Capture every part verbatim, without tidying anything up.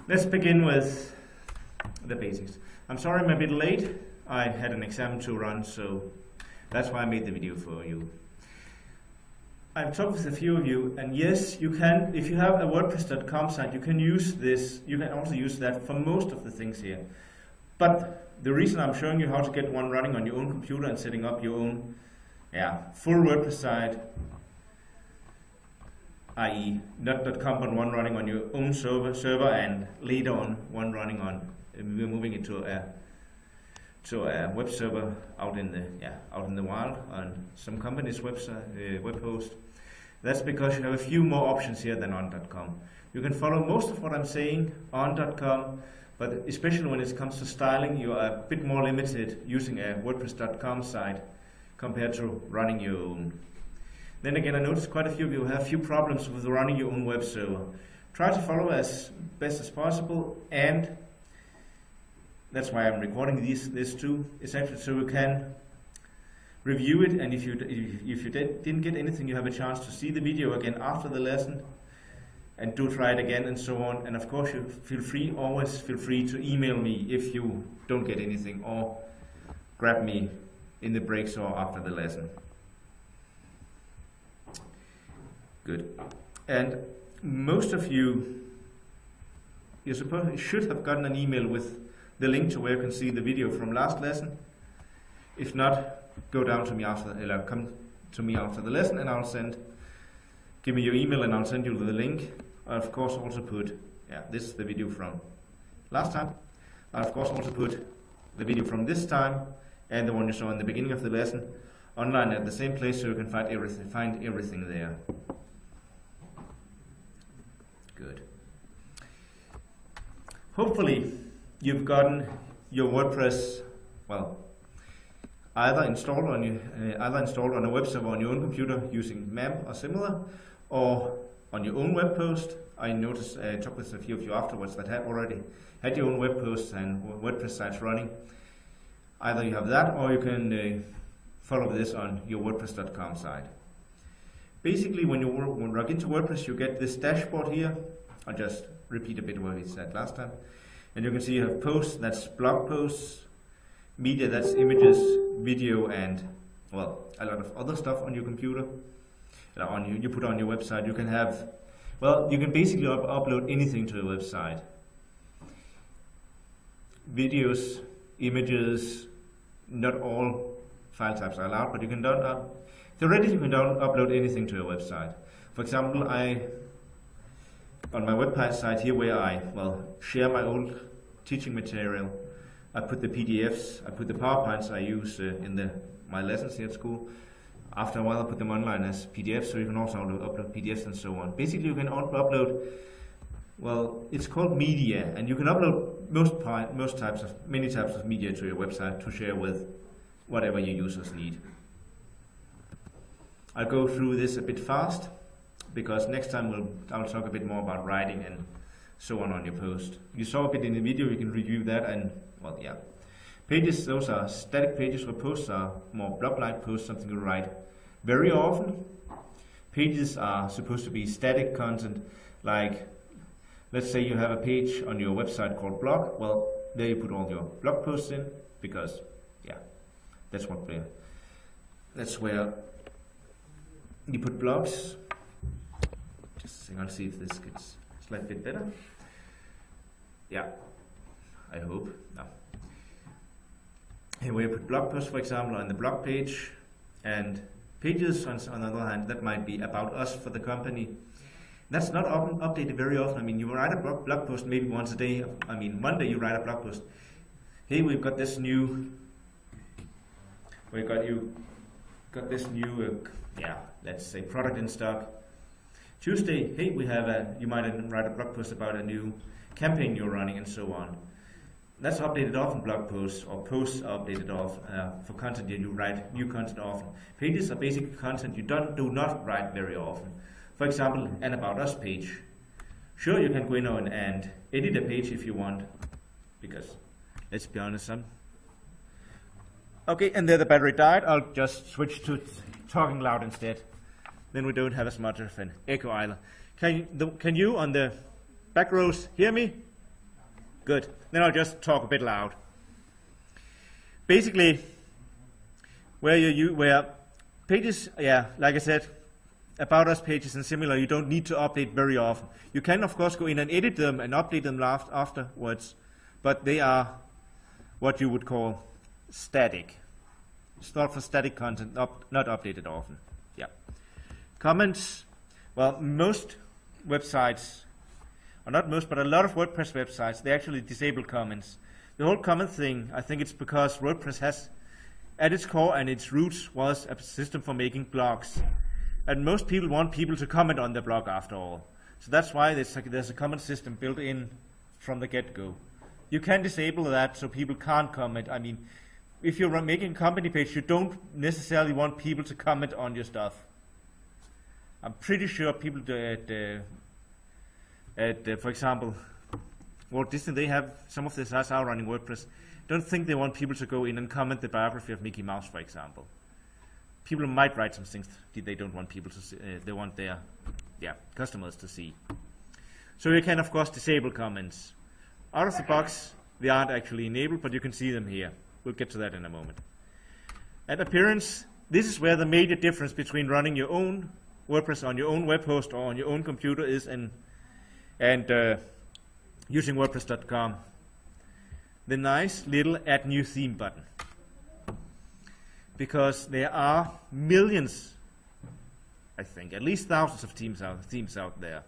let's begin with the basics. I'm sorry I'm a bit late. I had an exam to run, so that's why I made the video for you. I've talked with a few of you, and yes, you can, if you have a WordPress dot com site, you can use this, you can also use that for most of the things here. But the reason I'm showing you how to get one running on your own computer and setting up your own yeah, full WordPress site, that is not .com but one running on your own server, server and later on one running on, we're moving it to a, to a web server out in the yeah out in the wild on some company's website uh, web host. That's because you have a few more options here than on .com. You can follow most of what I'm saying on .com, but especially when it comes to styling, you are a bit more limited using a WordPress dot com site compared to running your own. Then again, I noticed quite a few of you have a few problems with running your own web server. Try to follow as best as possible, and that's why I'm recording these this too. It's actually so you can review it, and if you if you did, didn't get anything, you have a chance to see the video again after the lesson, and do try it again, and so on. And of course, you feel free, always feel free to email me if you don't get anything, or grab me in the breaks or after the lesson. Good. And most of you, you suppose should have gotten an email with the link to where you can see the video from last lesson. If not, go down to me after, or come to me after the lesson, and I'll send. Give me your email, and I'll send you the link. I of course also put, yeah, this is the video from last time. I of course also put the video from this time and the one you saw in the beginning of the lesson online at the same place, so you can find everything. Find everything there. Good. Hopefully, you've gotten your WordPress well either installed on your uh, either installed on a web server on your own computer using MAMP or similar, or on your own web post. I noticed I uh, talked with a few of you afterwards that had already had your own web posts and WordPress sites running. Either you have that, or you can uh, follow this on your WordPress dot com site. Basically, when you log into WordPress, you get this dashboard here. I'll just repeat a bit what we said last time. And you can see you have posts, that's blog posts, media, that's images, video, and, well, a lot of other stuff on your computer, uh, on you, you put on your website. You can have, well, you can basically up upload anything to your website. Videos, images, not all file types are allowed, but you can download, uh, theoretically you can download, upload anything to your website. For example, I, on my website site here where I, well, share my old teaching material, I put the P D Fs, I put the PowerPoints I use uh, in the my lessons here at school. After a while I put them online as P D Fs, so you can also upload P D Fs and so on. Basically you can upload, well, it's called media, and you can upload most most types of, many types of media to your website to share with whatever your users need. I'll go through this a bit fast, because next time we'll, I'll talk a bit more about writing and so on on your post. You saw a bit in the video, you can review that, and, well, yeah. Pages, those are static pages, where posts are more blog-like posts, something you write very often. Pages are supposed to be static content, like, let's say you have a page on your website called blog. Well, there you put all your blog posts in, because, yeah, that's what we're, that's where you put blogs. Just a second, I'll see if this gets a slight bit better. Yeah, I hope. No. Here where you put blog posts, for example, on the blog page, and pages on, on the other hand, that might be about us for the company. That's not often updated very often. I mean, you write a blog, blog post maybe once a day. I mean, one day you write a blog post. Hey, we've got this new. We got you got this new. Uh, yeah, let's say product in stock. Tuesday, hey, we have a. You might write a blog post about a new campaign you're running and so on. That's updated often. Blog posts or posts are updated off uh, for content that you write new content often. Pages are basic content you don't do not write very often. For example, an About Us page. Sure, you can go in and, and edit a page if you want, because let's be honest, son. Okay, and there the battery died. I'll just switch to talking loud instead. Then we don't have as much of an echo either. Can you, the, can you on the back rows hear me? Good. Then I'll just talk a bit loud. Basically, where you, you where pages, yeah, like I said, about us pages and similar, you don't need to update very often. You can of course go in and edit them and update them afterwards, but they are what you would call static. Stored for static content, up, not updated often. Yeah. Comments. Well, most websites, or not most, but a lot of WordPress websites, they actually disable comments. The whole comment thing, I think it's because WordPress has, at its core and its roots, was a system for making blogs. And most people want people to comment on their blog after all. So that's why there's a, there's a comment system built in from the get-go. You can disable that so people can't comment. I mean, if you're making a company page, you don't necessarily want people to comment on your stuff. I'm pretty sure people do at, uh, at uh, for example, Walt Disney, they have, some of the sites are running WordPress. Don't think they want people to go in and comment the biography of Mickey Mouse, for example. People might write some things that they don't want people to see, uh, they want their yeah, customers to see. So you can, of course, disable comments. Out of the box, they aren't actually enabled, but you can see them here. We'll get to that in a moment. At appearance, this is where the major difference between running your own WordPress on your own web host or on your own computer is and, and uh, using WordPress dot com. The nice little Add New Theme button. Because there are millions, I think, at least thousands of themes out, themes out there.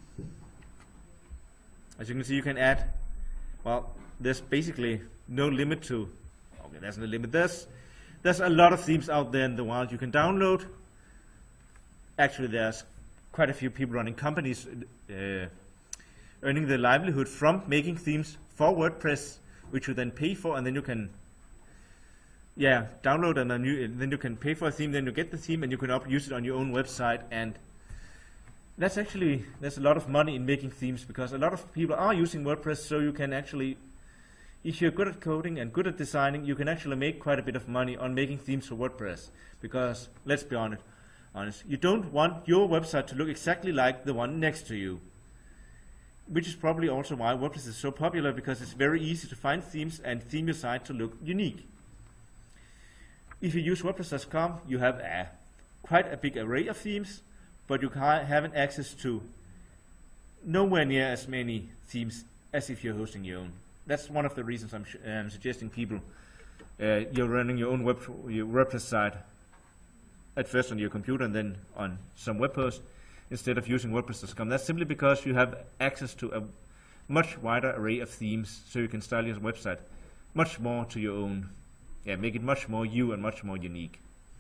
As you can see, you can add, well, there's basically no limit to, okay, there's no limit. There's, there's a lot of themes out there in the wild you can download. Actually, there's quite a few people running companies uh, earning their livelihood from making themes for WordPress, which you then pay for, and then you can yeah, download and then you, then you can pay for a theme, then you get the theme and you can up, use it on your own website. And that's actually, there's a lot of money in making themes because a lot of people are using WordPress, so you can actually, if you're good at coding and good at designing, you can actually make quite a bit of money on making themes for WordPress. Because, let's be honest, honest, you don't want your website to look exactly like the one next to you. Which is probably also why WordPress is so popular, because it's very easy to find themes and theme your site to look unique. If you use WordPress dot com, you have a, quite a big array of themes, but you haven't access to nowhere near as many themes as if you're hosting your own. That's one of the reasons I'm um, suggesting people, uh, you're running your own web, your WordPress site at first on your computer and then on some web host instead of using WordPress dot com. That's simply because you have access to a much wider array of themes, so you can style your website much more to your own. Yeah, make it much more you and much more unique.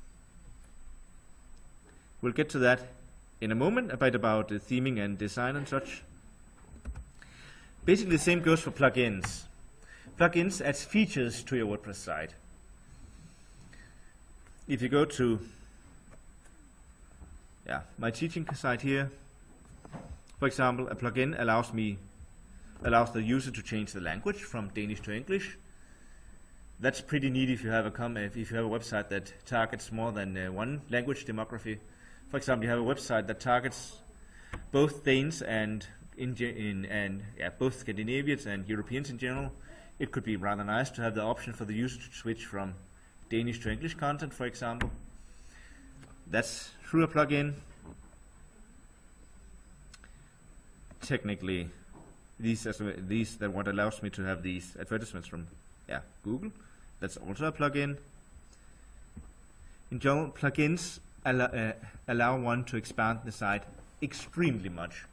We'll get to that in a moment, a bit about uh, theming and design and such. Basically, the same goes for plugins. Plugins adds features to your WordPress site. If you go to yeah, my teaching site here, for example, a plugin allows me allows the user to change the language from Danish to English. That's pretty neat if you have a com if you have a website that targets more than uh, one language demography. For example, you have a website that targets both Danes and in, in and yeah, both Scandinavians and Europeans in general. It could be rather nice to have the option for the user to switch from Danish to English content, for example. That's through a plugin. Technically, these as these that what allows me to have these advertisements from yeah Google. That's also a plugin. In general, plugins allow, uh, allow one to expand the site extremely much.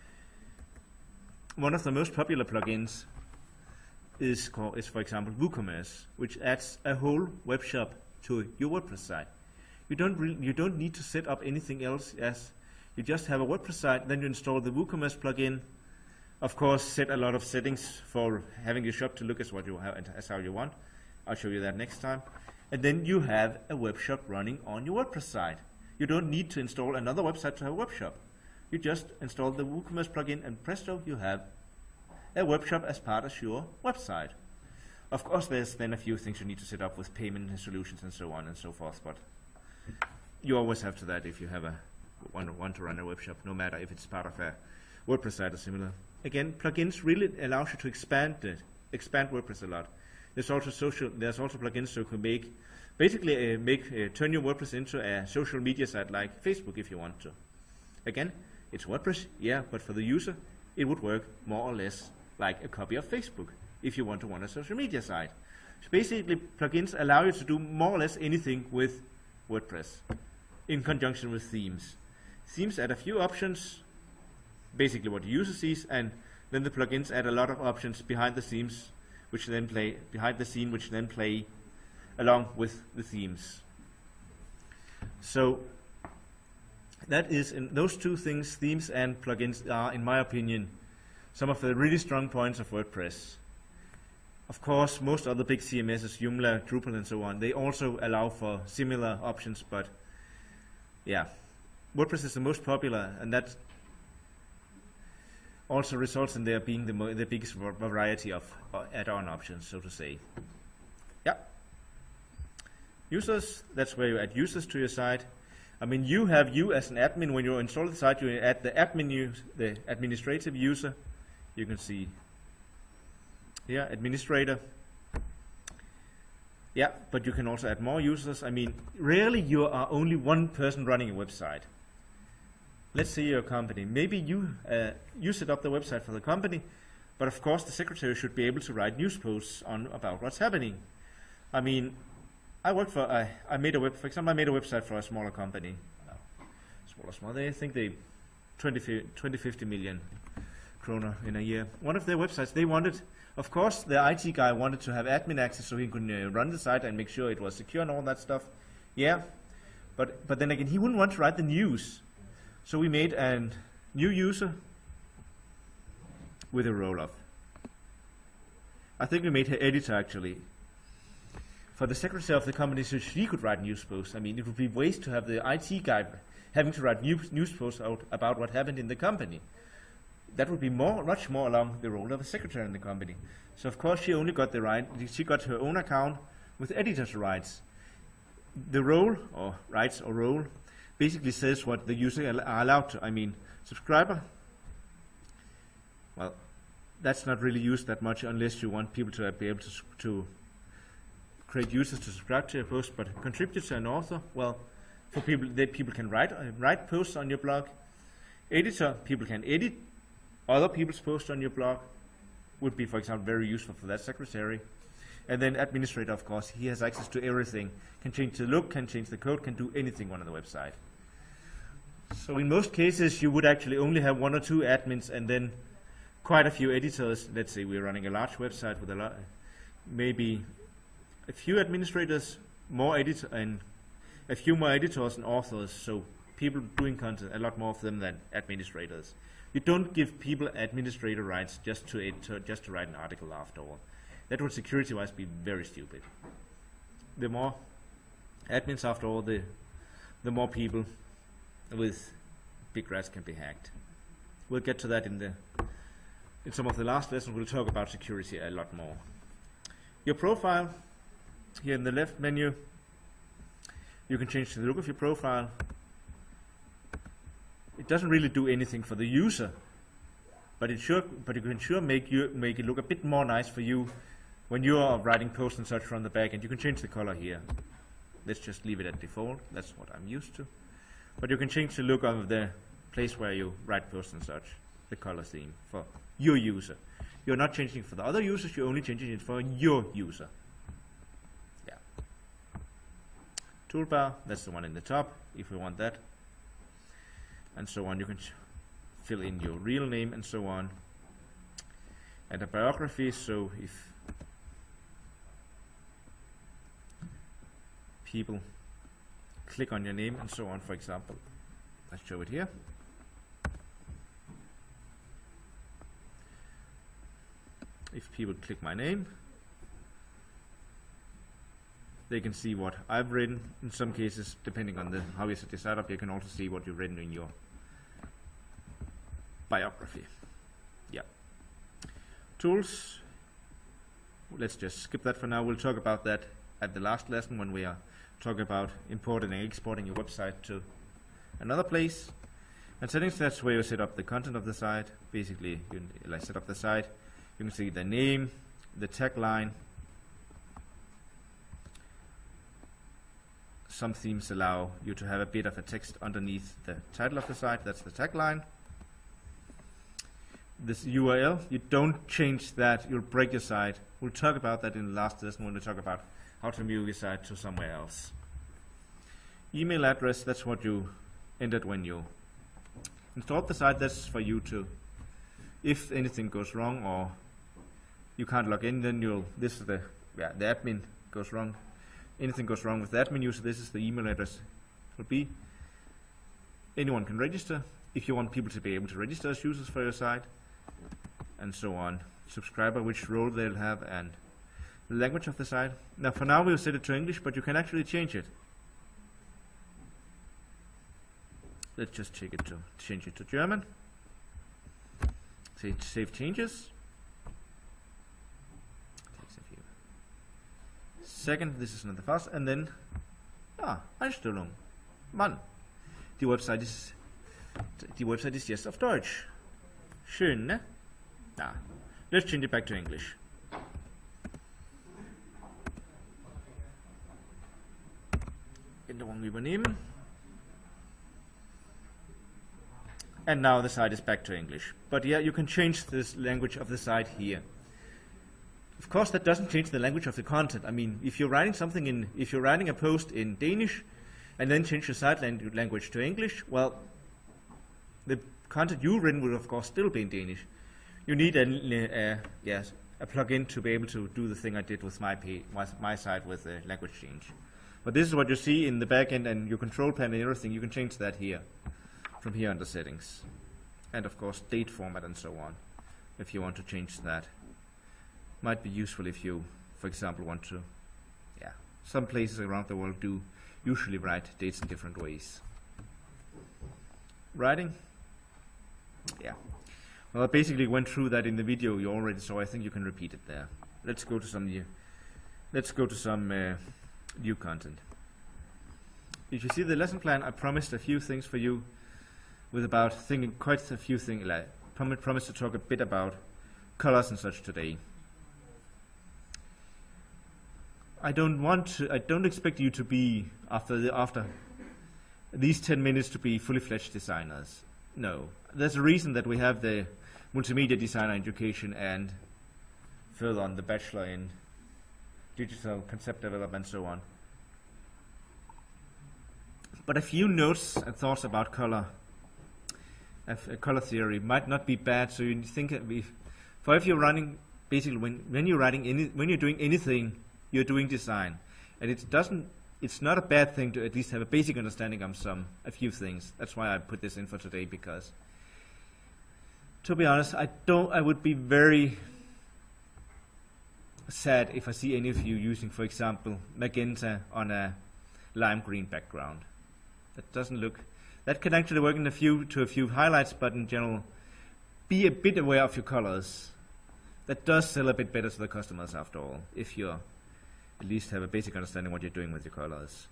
One of the most popular plugins is called is for example WooCommerce, which adds a whole web shop to your WordPress site. You don't really, you don't need to set up anything else. As you just have a WordPress site, then you install the WooCommerce plugin. Of course, set a lot of settings for having your shop to look as what you have as how you want. I'll show you that next time. And then you have a web shop running on your WordPress site. You don't need to install another website to have a web shop. You just install the WooCommerce plugin, and presto, you have a web shop as part of your website. Of course, there's then a few things you need to set up with payment solutions and so on and so forth, but you always have to that if you have a want, want to run a web shop, no matter if it's part of a WordPress site or similar. Again, plugins really allows you to expand it, expand WordPress a lot. There's also social. There's also plugins so you can make, basically uh, make uh, turn your WordPress into a social media site like Facebook if you want to. Again, it's WordPress, yeah, but for the user, it would work more or less like a copy of Facebook if you want to run a social media site. So basically, plugins allow you to do more or less anything with WordPress in conjunction with themes. Themes add a few options, basically what the user sees, and then the plugins add a lot of options behind the themes, which then play behind the scene, which then play along with the themes. So that is, in those two things, themes and plugins are, in my opinion, some of the really strong points of WordPress. Of course, most other big C M Ss, Joomla, Drupal, and so on, they also allow for similar options, but yeah, WordPress is the most popular, and that also results in there being the, mo the biggest variety of uh, add-on options, so to say. Yeah. Users, that's where you add users to your site. I mean, you have you as an admin. When you install the site, you add the admin, use, the administrative user. You can see here, administrator. Yeah, but you can also add more users. I mean, rarely you are only one person running a website. Let's say you're a company. Maybe you uh, you set up the website for the company, but of course the secretary should be able to write news posts on about what's happening. I mean, I worked for I I made a web for example I made a website for a smaller company. Uh, smaller, small. They think they twenty, fifty million kroner in a year. One of their websites they wanted, of course, the I T guy wanted to have admin access so he could uh, run the site and make sure it was secure and all that stuff. Yeah, but but then again he wouldn't want to write the news. So we made a new user with a roll-off. I think we made her editor actually. For the secretary of the company so she could write news posts. I mean, it would be waste to have the I T guy having to write news, news posts out about what happened in the company. That would be more, much more along the role of a secretary in the company. So of course she only got the right, she got her own account with editor's rights. The role, or rights or role, basically says what the user are allowed to. I mean, subscriber, well, that's not really used that much unless you want people to be able to, to create users to subscribe to your post. But contributor and author, well, for people that people can write uh, write posts on your blog. Editor, people can edit other people's posts on your blog, would be, for example, very useful for that secretary. And then administrator, of course, he has access to everything, can change the look, can change the code, can do anything on the website. So in most cases, you would actually only have one or two admins and then quite a few editors. Let's say we're running a large website with a lot, maybe a few administrators, more editor, and a few more editors and authors. So people doing content, a lot more of them than administrators. You don't give people administrator rights just to edit, just to write an article after all. That would security-wise be very stupid. The more admins, after all, the the more people with big rats can be hacked. We'll get to that in the in some of the last lessons. We'll talk about security a lot more. Your profile, here in the left menu, you can change the look of your profile. It doesn't really do anything for the user, but it sure, but it can sure make you make it look a bit more nice for you when you are writing posts and such from the back. And you can change the color here. Let's just leave it at default. That's what I'm used to. But you can change the look of the place where you write posts and such, the color theme for your user. You're not changing it for the other users, you're only changing it for your user. Yeah. Toolbar, that's the one in the top, if we want that. And so on. You can fill in your real name and so on. And a biography, so if people click on your name and so on, for example. Let's show it here. If people click my name, they can see what I've written. In some cases, depending on the how you set this up, you can also see what you've written in your biography. Yeah. Tools. Let's just skip that for now. We'll talk about that at the last lesson when we are talking about importing and exporting your website to another place. And settings, that's where you set up the content of the site. Basically, you like set up the site. You can see the name, the tagline. Some themes allow you to have a bit of a text underneath the title of the site. That's the tagline. This U R L, you don't change that, you'll break your site. We'll talk about that in the last lesson when we talk about how to move your site to somewhere else. Email address, that's what you entered when you installed the site. That's for you to, if anything goes wrong or you can't log in, then you'll, this is the, yeah, the admin goes wrong. Anything goes wrong with the admin user, this is the email address it will be. Anyone can register if you want people to be able to register as users for your site, and so on. Subscriber, which role they'll have, and the language of the site. Now for now we'll set it to English, but you can actually change it. Let's just take it to change it to German. Say save changes. Takes a few seconds. This is not the fast, and then ah, Einstellung. Mann, die Website ist die Website ist jetzt auf Deutsch. Schön, ne? Ah, let's change it back to English. Änderung übernehmen. And now the site is back to English. But yeah, you can change this language of the site here. Of course, that doesn't change the language of the content. I mean, if you're writing something in, if you're writing a post in Danish, and then change your site lang language to English, well, the content you've written will of course still be in Danish. You need a, uh, yes, a plugin to be able to do the thing I did with my, page, my, my site with the language change. But this is what you see in the backend, and your control panel and everything. You can change that here, from here under settings, and of course date format and so on. If you want to change that, might be useful if you, for example, want to. Yeah, some places around the world do usually write dates in different ways. Writing. Yeah. Well, I basically went through that in the video you already saw. I think you can repeat it there. Let's go to some new. Let's go to some uh, new content. If you see the lesson plan, I promised a few things for you, with about thinking quite a few things. Like, prom promised to talk a bit about colors and such today. I don't want to. I don't expect you to be after the, after these ten minutes to be fully fledged designers. No, there's a reason that we have the multimedia designer education and further on the bachelor in digital concept development and so on. But a few notes and thoughts about color, uh, color theory might not be bad. So you think, if, for if you're running, basically when when you're writing any, when you're doing anything, you're doing design, and it doesn't. It's not a bad thing to at least have a basic understanding of some, a few things. That's why I put this in for today, because, to be honest, I don't. I would be very sad if I see any of you using, for example, magenta on a lime green background. That doesn't look. That can actually work in a few to a few highlights, but in general, be a bit aware of your colors. That does sell a bit better to the customers, after all, if you're at least have a basic understanding what you're doing with your colors.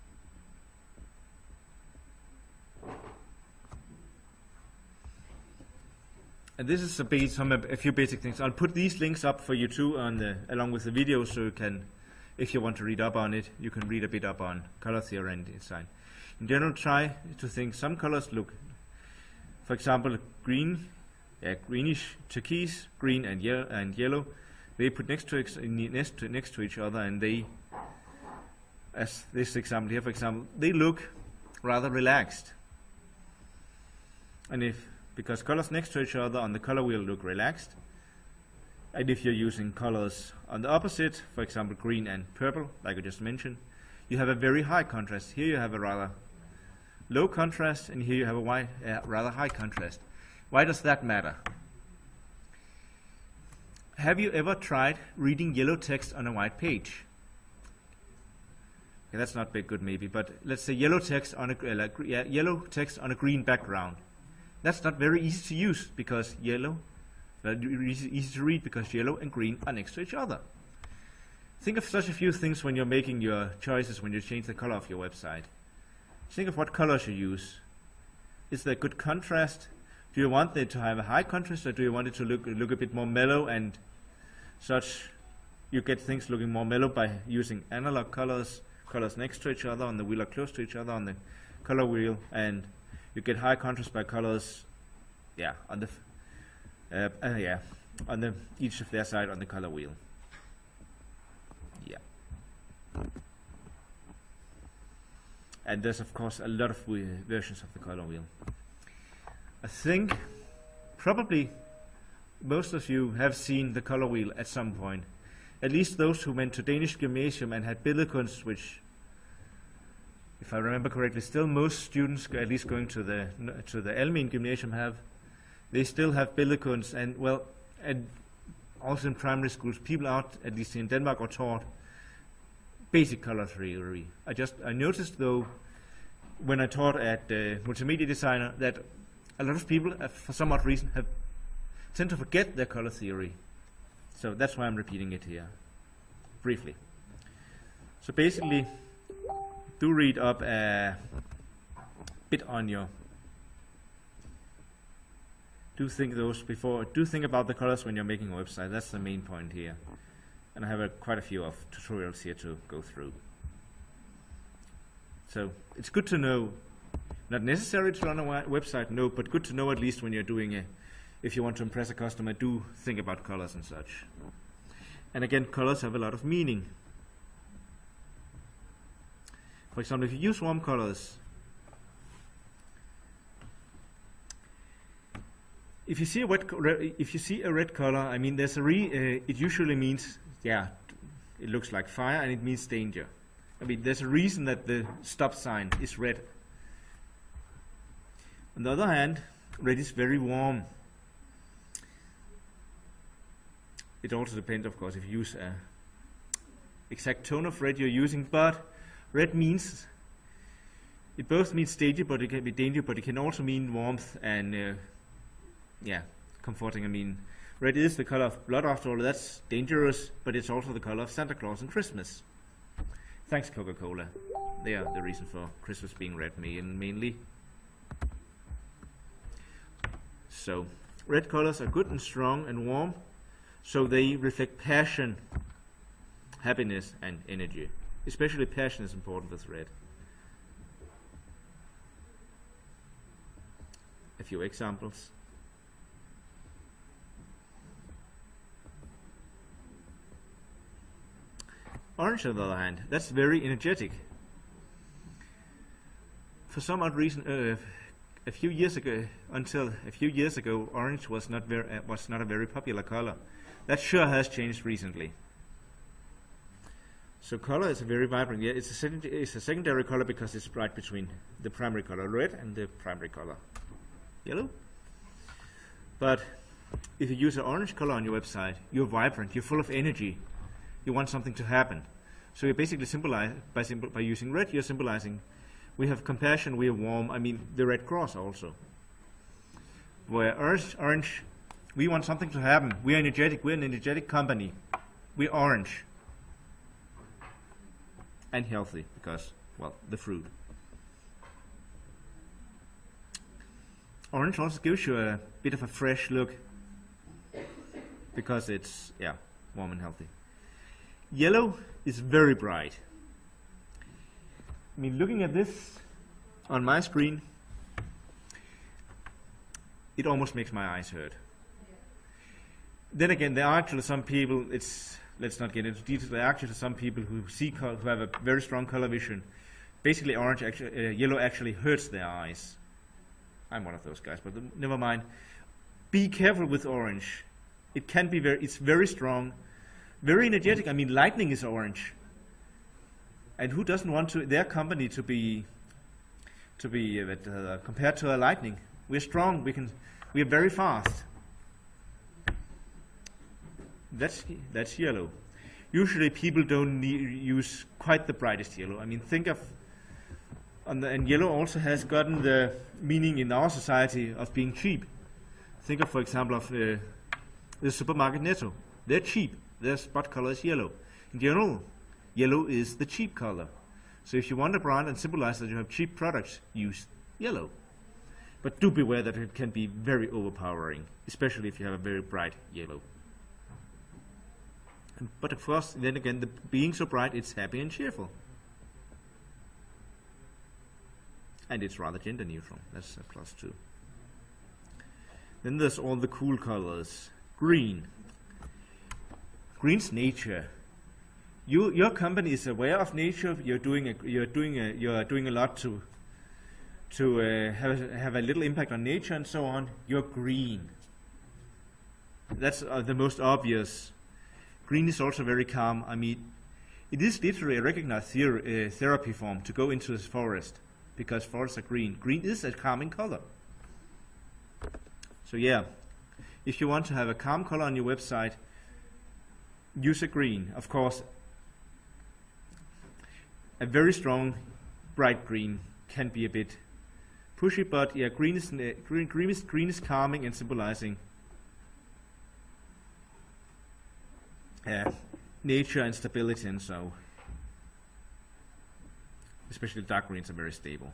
And this is a, base, some, a few basic things. I'll put these links up for you too, on the, along with the video, so you can, if you want to read up on it, you can read a bit up on color theory and design. In general, try to think some colors look, for example, green, yeah, greenish, turquoise, green, and yellow. And yellow. They put next to, next to next to each other, and they, as this example here, for example, they look rather relaxed. And if, because colors next to each other on the color wheel look relaxed, and if you're using colors on the opposite, for example, green and purple, like I just mentioned, you have a very high contrast. Here you have a rather low contrast, and here you have a wide, uh, rather high contrast. Why does that matter? Have you ever tried reading yellow text on a white page? Okay, that's not very good, maybe, but let's say yellow text on a uh, like, yeah, yellow text on a green background. That's not very easy to use, because yellow, uh, easy, easy to read because yellow and green are next to each other. Think of such a few things when you're making your choices, when you change the color of your website. Think of what colors you use. is there good contrast? Do you want it to have a high contrast, or do you want it to look look a bit more mellow and such? You get things looking more mellow by using analog colors, colors next to each other on the wheel or close to each other on the color wheel, and you get high contrast by colors, yeah, on the uh, uh, yeah, on the each of their side on the color wheel. Yeah, and there's of course a lot of versions of the color wheel. I think probably most of you have seen the color wheel at some point. At least those who went to Danish gymnasium and had billedkunst, which, if I remember correctly, still most students, at least going to the to the almen gymnasium, have. They still have billedkunst, and well, and also in primary schools, people out, at least in Denmark, are taught basic color theory. I just I noticed though, when I taught at uh, multimedia designer, that a lot of people, uh, for some odd reason, have tend to forget their color theory. So that's why I'm repeating it here, briefly. So basically, do read up a bit on your, do think those before, do think about the colors when you're making a website. That's the main point here. And I have a, quite a few of tutorials here to go through. So it's good to know, not necessary to run a website, no, but good to know at least when you're doing a, if you want to impress a customer, do think about colors and such. And again, colors have a lot of meaning. For example, if you use warm colors, if you see a red, if you see a red color, I mean, there's a re, uh, it usually means, yeah, it looks like fire, and it means danger. I mean, there's a reason that the stop sign is red. On the other hand, red is very warm. It also depends, of course, if you use a exact tone of red you're using, but red means, it both means danger, but it can be danger, but it can also mean warmth and, uh, yeah, comforting. I mean, red is the color of blood after all. That's dangerous, but it's also the color of Santa Claus and Christmas. Thanks, Coca-Cola. They are the reason for Christmas being red, mainly. So, red colors are good and strong and warm. So they reflect passion, happiness, and energy. Especially passion is important with red. A few examples. Orange, on the other hand, that's very energetic. For some odd reason, uh, a few years ago, until a few years ago, orange was not very uh, was not a very popular color. That sure has changed recently. So color is a very vibrant. Yeah, it's a, second, it's a secondary color because it's right between the primary color red and the primary color yellow. But if you use an orange color on your website, you're vibrant, you're full of energy, you want something to happen. So you're basically symbolize by, symbol by using red, you're symbolizing we have compassion, we are warm. I mean, the Red Cross also. Where orange, orange, we want something to happen. We're energetic. We're an energetic company. We're orange. And healthy because, well, the fruit. Orange also gives you a bit of a fresh look because it's, yeah, warm and healthy. Yellow is very bright. I mean, looking at this on my screen, it almost makes my eyes hurt. Then again, there are actually some people, it's, let's not get into details, there are actually some people who see color, who have a very strong color vision. Basically, orange, actually, uh, yellow actually hurts their eyes. I'm one of those guys, but never mind. Be careful with orange. It can be very, it's very strong, very energetic. I mean, lightning is orange. And who doesn't want to, their company to be, to be uh, compared to a lightning? We're strong. We can, we are very fast. That's that's yellow. Usually, people don't need, use quite the brightest yellow. I mean, think of, on the, and yellow also has gotten the meaning in our society of being cheap. Think of, for example, of uh, the supermarket Netto. They're cheap. Their spot color is yellow. In general, yellow is the cheap color. So if you want a brand and symbolize that you have cheap products, use yellow. But do beware that it can be very overpowering, especially if you have a very bright yellow. And, but of course, then again, the being so bright, it's happy and cheerful. And it's rather gender neutral. That's a plus too. Then there's all the cool colors. Green. Green's nature. You, your company is aware of nature. You're doing a, you're doing a, you're doing a lot to to uh, have have a little impact on nature and so on. You're green. That's uh, the most obvious. Green is also very calm. I mean, it is literally a recognized ther uh, therapy form to go into the forest, because forests are green. Green is a calming color. So yeah, if you want to have a calm color on your website, use a green. Of course, a very strong bright green can be a bit pushy, but yeah, green is uh, green, green is green is calming and symbolizing uh, nature and stability, and so especially dark greens are very stable.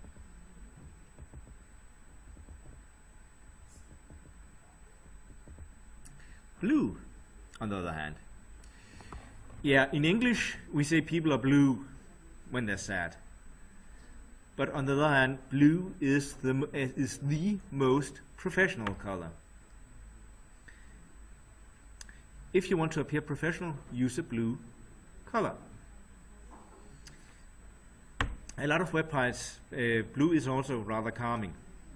Blue, on the other hand, yeah, in English we say people are blue when they're sad. But on the other hand, blue is the is the most professional color. If you want to appear professional, use a blue color. A lot of websites, uh, blue is also rather calming.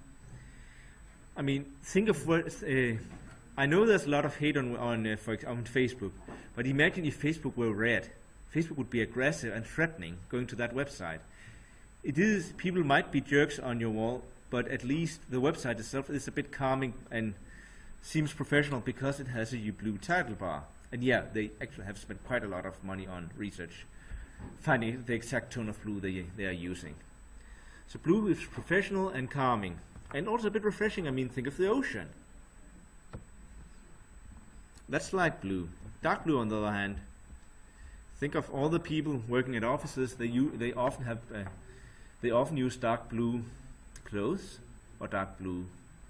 I mean, think of what. Uh, I know there's a lot of hate on on, uh, for, on Facebook, but imagine if Facebook were red. Facebook would be aggressive and threatening going to that website. It is, people might be jerks on your wall, but at least the website itself is a bit calming and seems professional because it has a blue title bar. And yeah, they actually have spent quite a lot of money on research, finding the exact tone of blue they, they are using. So blue is professional and calming, and also a bit refreshing. I mean, think of the ocean. That's light blue. Dark blue, on the other hand, think of all the people working at offices. They u they often have uh, they often use dark blue clothes or dark blue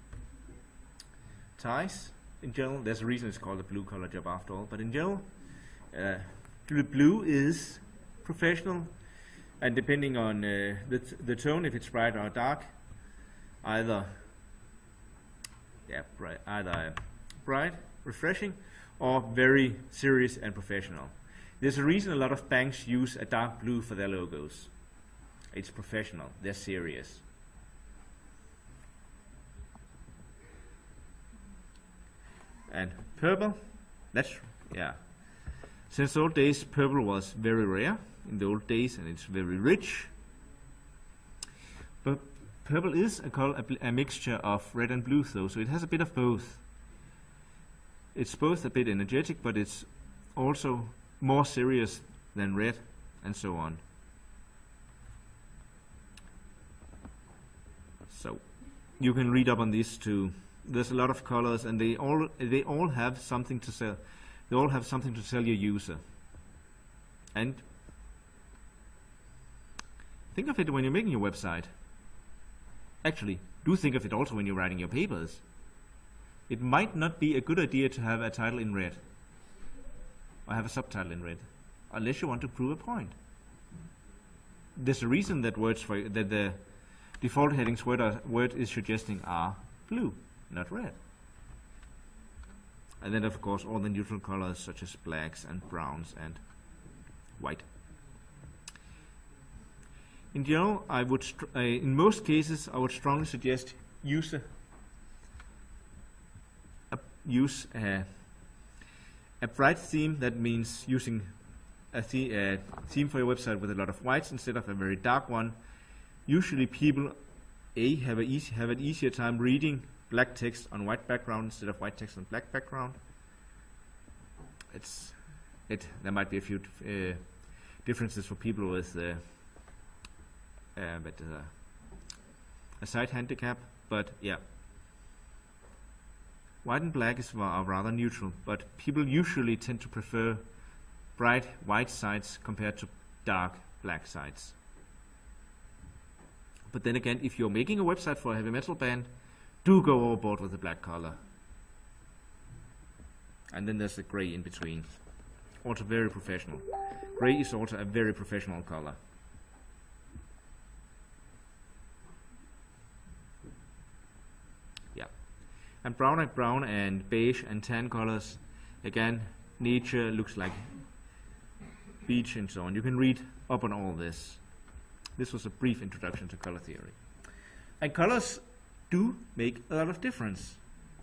ties. In general, there's a reason it's called a blue collar job after all. But in general, uh, blue is professional, and depending on uh, the t the tone, if it's bright or dark, either yeah, bright, either bright, refreshing, or very serious and professional. There's a reason a lot of banks use a dark blue for their logos. It's professional, they're serious. And purple, that's, yeah. Since the old days, purple was very rare in the old days, and it's very rich. But purple is a, color, a, a mixture of red and blue, though, so it has a bit of both. It's both a bit energetic, but it's also more serious than red, and so on. So you can read up on these too. There's a lot of colors, and they all they all have something to sell. They all have something to tell your user. And think of it when you're making your website. Actually, do think of it also when you're writing your papers. It might not be a good idea to have a title in red, or have a subtitle in red, unless you want to prove a point. There's a reason that words for that the default headings word, are, word is suggesting are blue, not red. And then of course all the neutral colors such as blacks and browns and white. In general, I would str uh, in most cases I would strongly suggest use a, a use a, a bright theme. That means using a, the a theme for your website with a lot of whites instead of a very dark one. Usually people a have a easy have an easier time reading black text on white background instead of white text on black background. It's it. There might be a few uh, differences for people with uh, uh, but, uh, a sight handicap, but yeah. White and black is are rather neutral, but people usually tend to prefer bright white sites compared to dark black sites. But then again, if you're making a website for a heavy metal band, do go overboard with the black color. And then there's the gray in between. Also very professional. Gray is also a very professional color. Yeah. And brown and brown and beige and tan colors, again, nature looks like beach and so on. You can read up on all this. This was a brief introduction to color theory. And colors do make a lot of difference.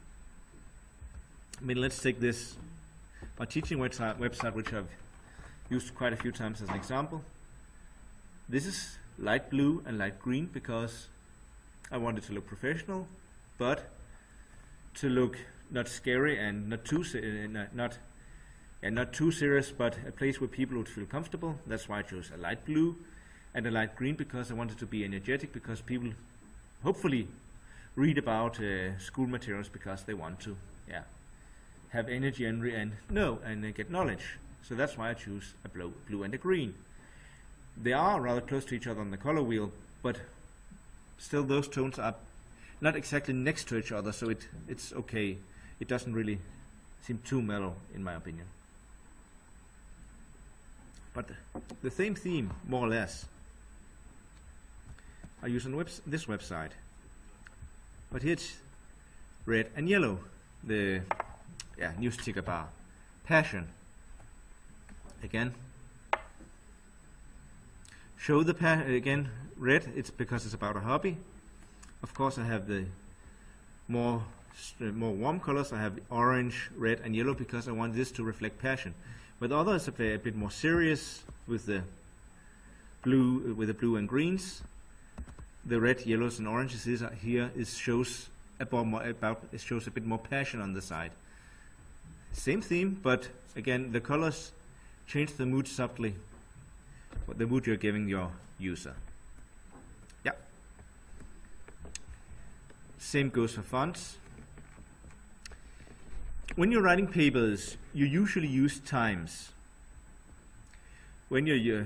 I mean, let's take this, my teaching website, website, which I've used quite a few times as an example. This is light blue and light green because I want it to look professional, but to look not scary and not too uh, not and not too serious, but a place where people would feel comfortable. That's why I chose a light blue and a light green, because I wanted to be energetic, because people hopefully read about uh, school materials because they want to, yeah, have energy and re and know and uh, get knowledge. So that's why I choose a blue, blue and a green. They are rather close to each other on the color wheel, but still those tones are not exactly next to each other, so it it's okay. It doesn't really seem too mellow, in my opinion. But the same theme, more or less, I use on webs this website. But here it's red and yellow, the yeah, news ticker bar. Passion. Again. Show the pa again, red, it's because it's about a hobby. Of course I have the more uh, more warm colors. I have orange, red and yellow because I want this to reflect passion. With others a bit, a bit more serious with the blue uh, with the blue and greens. The red, yellows and oranges is uh, here is shows about more about it shows a bit more passion on the side. Same theme, but again the colors change the mood subtly. What the mood you're giving your user. Yeah. Same goes for fonts. When you're writing papers, you usually use times. When you're uh,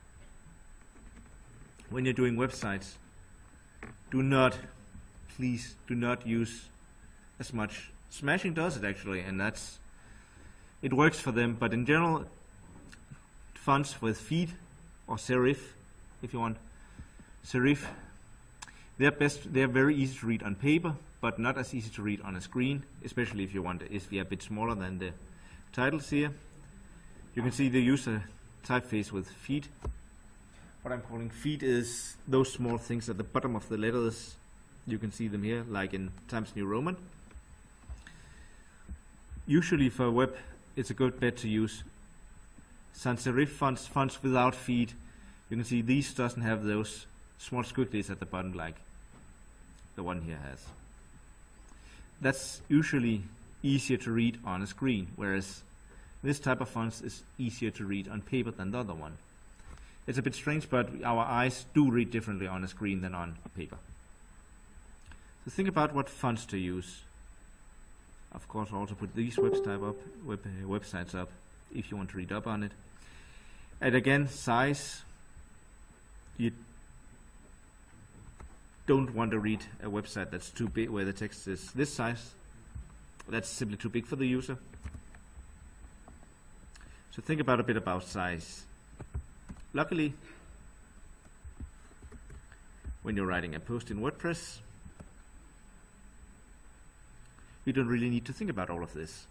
when you're doing websites, do not, please do not use as much. Smashing does it actually, and that's it works for them. But in general, fonts with feet or serif, if you want serif, they're best. They're very easy to read on paper, but not as easy to read on a screen, especially if you want if you're a bit smaller than the titles here. You can see they use a typeface with feet. What I'm calling feet is those small things at the bottom of the letters. You can see them here, like in Times New Roman. Usually for web, it's a good bet to use sans serif fonts, fonts without feet. You can see these doesn't have those small squigglies at the bottom like the one here has. That's usually easier to read on a screen, whereas this type of fonts is easier to read on paper than the other one. It's a bit strange, but our eyes do read differently on a screen than on paper. So think about what fonts to use. Of course, also put these website up, web, uh, websites up if you want to read up on it. And again, size. You don't want to read a website that's too big, where the text is this size. That's simply too big for the user. So think about a bit about size. Luckily, when you're writing a post in WordPress, you don't really need to think about all of this.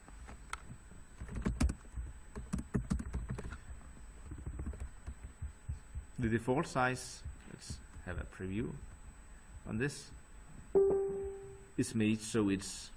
The default size, let's have a preview on this, is made so it's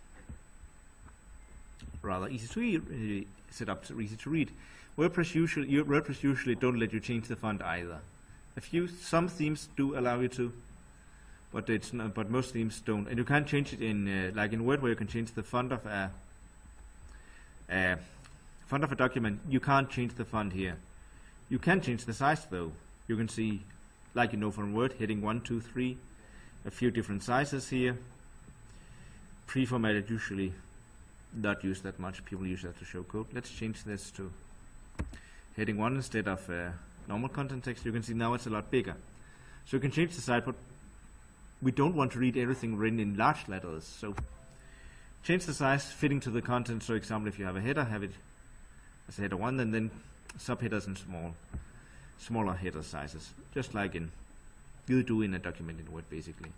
rather easy to read, set up to easy to read. WordPress usually, WordPress usually don't let you change the font either. A few, some themes do allow you to, but it's not, but most themes don't. And you can't change it in uh, like in Word, where you can change the font of a, a font of a document. You can't change the font here. You can change the size though. You can see, like you know from Word, heading one, two, three, a few different sizes here. Pre-formatted usually not used that much. People use that to show code. Let's change this to heading one instead of uh, normal content text. You can see now it's a lot bigger. So you can change the size, but we don't want to read everything written in large letters. So change the size fitting to the content. So example, if you have a header, have it as a header one, and then subheaders in small, smaller header sizes, just like in you do in a document in Word, basically.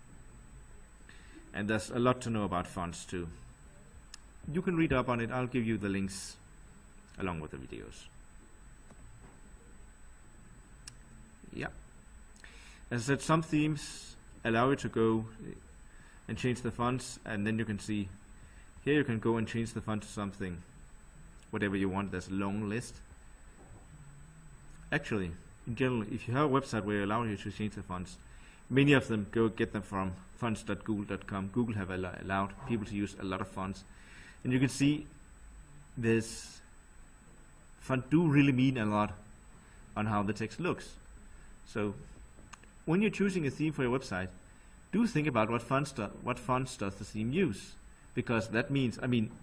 And there's a lot to know about fonts too. You can read up on it. I'll give you the links along with the videos. Yeah. As I said, some themes allow you to go and change the fonts, and then you can see here you can go and change the font to something, whatever you want. There's a long list. Actually, in general, if you have a website where you allow you to change the fonts, many of them go get them from fonts dot google dot com. Google have al allowed people to use a lot of fonts, and you can see this font do really mean a lot on how the text looks. So when you're choosing a theme for your website, do think about what fonts do, what fonts does the theme use, because that means, I mean,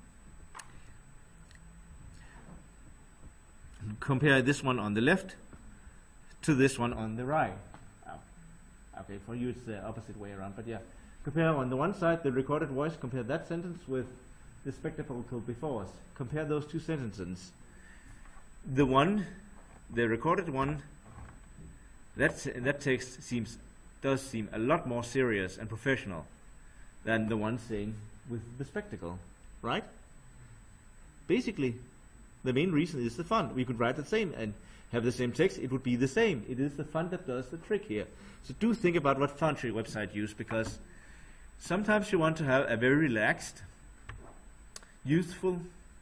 compare this one on the left to this one on the right. Oh. Okay, for you it's the opposite way around, but yeah. Compare on the one side the recorded voice, compare that sentence with the spectacle before us. Compare those two sentences. The one, the recorded one, that, that text seems does seem a lot more serious and professional than the one saying with the spectacle, right? Basically, the main reason is the font. We could write the same and have the same text. It would be the same. It is the font that does the trick here. So do think about what font your website use, because sometimes you want to have a very relaxed, youthful,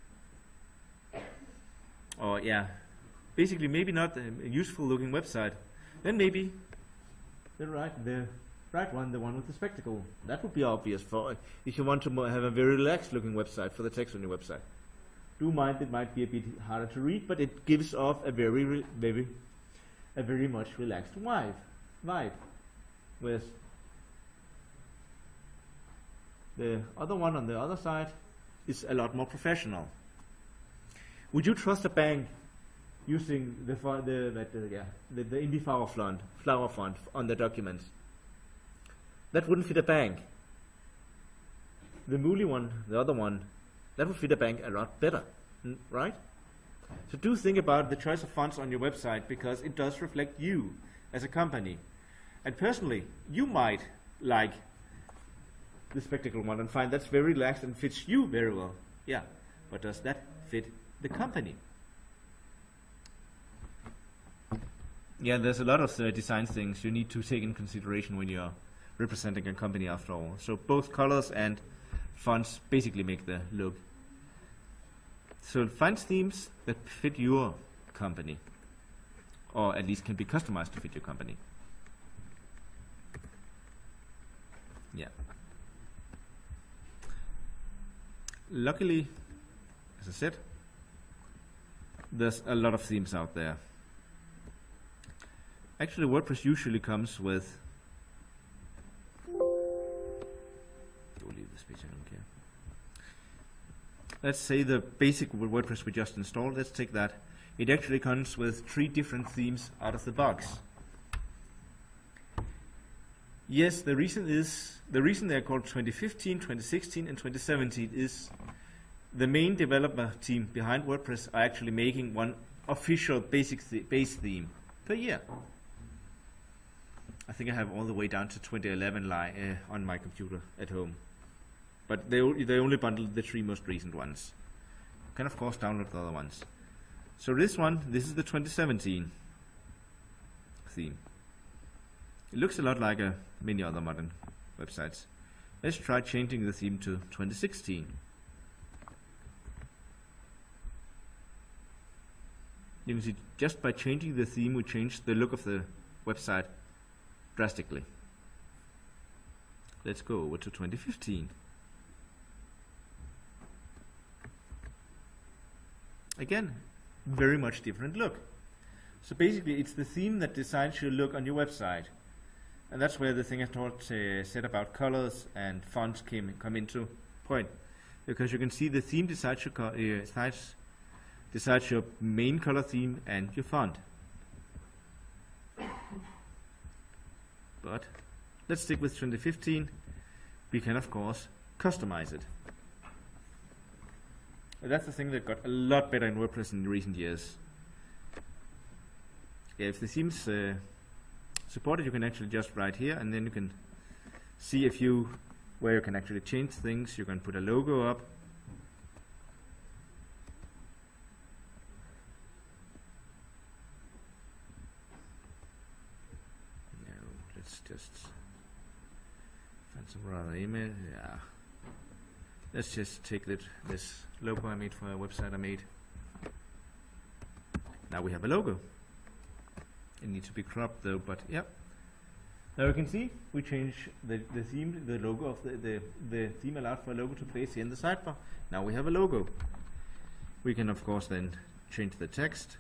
or yeah, basically maybe not a useful looking website. Then maybe the right, the right one, the one with the spectacle. That would be obvious for if you want to have a very relaxed looking website for the text on your website. Do mind it might be a bit harder to read, but it gives off a very, very, a very much relaxed vibe. Vibe, whereas the other one on the other side is a lot more professional. Would you trust a bank using the the that uh, yeah the, the indie flower font flower font on the documents? That wouldn't fit a bank. The Mooley one, the other one, that would fit a bank a lot better, right? So do think about the choice of fonts on your website, because it does reflect you as a company. And personally, you might like the spectacle one and find that's very relaxed and fits you very well. Yeah, but does that fit the company? Yeah, there's a lot of uh, design things you need to take in consideration when you're representing a company after all. So both colors and fonts basically make the look. So find themes that fit your company, or at least can be customized to fit your company. Yeah. Luckily, as I said, there's a lot of themes out there. Actually, WordPress usually comes with, we'll leave this page, I don't care. Let's say the basic WordPress we just installed, let's take that. It actually comes with three different themes out of the box. Yes, the reason is, the reason they're called twenty fifteen, twenty sixteen and twenty seventeen is the main developer team behind WordPress are actually making one official basic th base theme per year. I think I have all the way down to twenty eleven li uh, on my computer at home. But they, they only bundled the three most recent ones. You can of course download the other ones. So this one, this is the twenty seventeen theme. It looks a lot like uh, many other modern websites. Let's try changing the theme to twenty sixteen. You can see just by changing the theme we changed the look of the website drastically. Let's go over to twenty fifteen. Again, very much different look. So basically it's the theme that decides your look on your website. And that's where the thing I thought, uh, said about colors and fonts came come into point. Because you can see the theme decides your, uh, decides, decides your main color theme and your font. But let's stick with twenty fifteen. We can of course customize it. And that's the thing that got a lot better in WordPress in recent years. Yeah, if the theme's uh, supported, you can actually just write here, and then you can see a few where you can actually change things. You can put a logo up. No, let's just find some rather image. Yeah. Let's just take that, this logo I made for a website I made. Now we have a logo. It needs to be cropped though, but yeah. Now you can see we change the, the theme, the logo of the, the, the theme allowed for a logo to place in the sidebar. Now we have a logo. We can of course then change the text.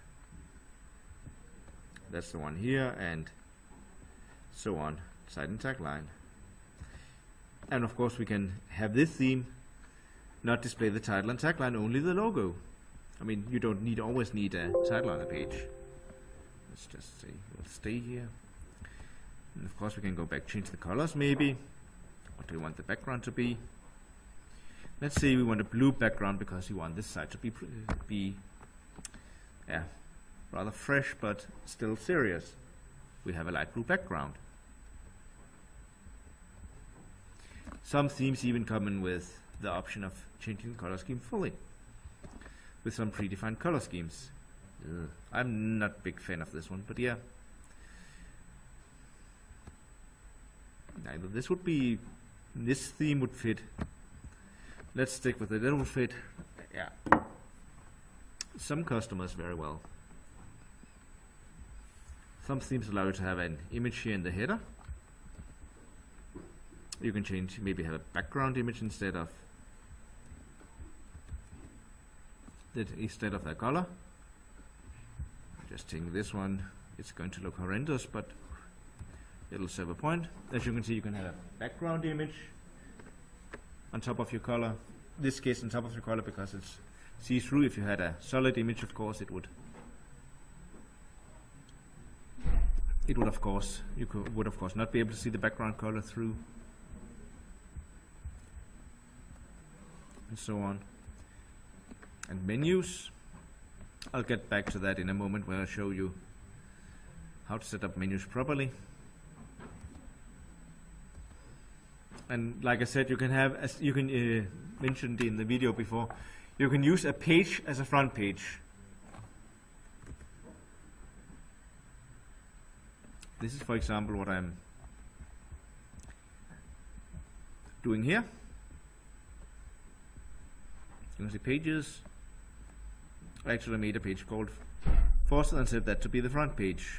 That's the one here, and so on, side and tagline. And of course we can have this theme not display the title and tagline, only the logo. I mean, you don't need always need a title on a page. Let's just say we'll stay here. And of course we can go back, change the colors maybe. What do we want the background to be? Let's say we want a blue background because we want this side to be be yeah, rather fresh but still serious. We have a light blue background. Some themes even come in with the option of changing the color scheme fully with some predefined color schemes. Ugh. I'm not a big fan of this one, but yeah. Neither this would be, this theme would fit. Let's stick with it. It will fit, yeah, some customers very well. Some themes allow you to have an image here in the header. You can change, maybe have a background image instead of that instead of the color. Just taking this one, it's going to look horrendous, but it'll serve a point. As you can see, you can have a background image on top of your color. In this case, on top of your color because it's see-through. If you had a solid image, of course, it would. It would, of course, you could, would of course not be able to see the background color through, and so on. And menus, I'll get back to that in a moment where I'll show you how to set up menus properly. And like I said, you can have, as you can uh, mentioned in the video before, you can use a page as a front page. This is, for example, what I'm doing here. You can see pages. I actually made a page called Forster and set that to be the front page.